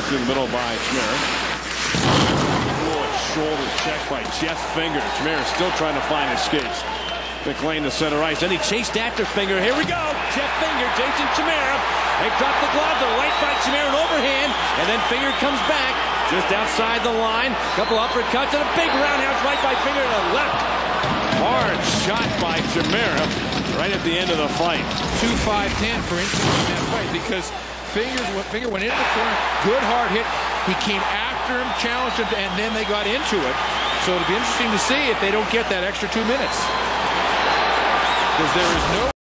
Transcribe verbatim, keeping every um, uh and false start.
through the middle by Chimera. Shoulder check by Jeff Finger. Chimera still trying to find his skates. McLean to center ice. Then he chased after Finger. Here we go. Jeff Finger, Jason Chimera. They drop the gloves. A right by Chimera, an overhand. And then Finger comes back just outside the line. Couple uppercuts and a big roundhouse right by Finger to the left. Hard shot by Chimera right at the end of the fight. two five ten for instance in that fight because Fingers, Finger went into the corner. Good hard hit. He came after him, challenged him, and then they got into it. So it'll be interesting to see if they don't get that extra two minutes. Because there is no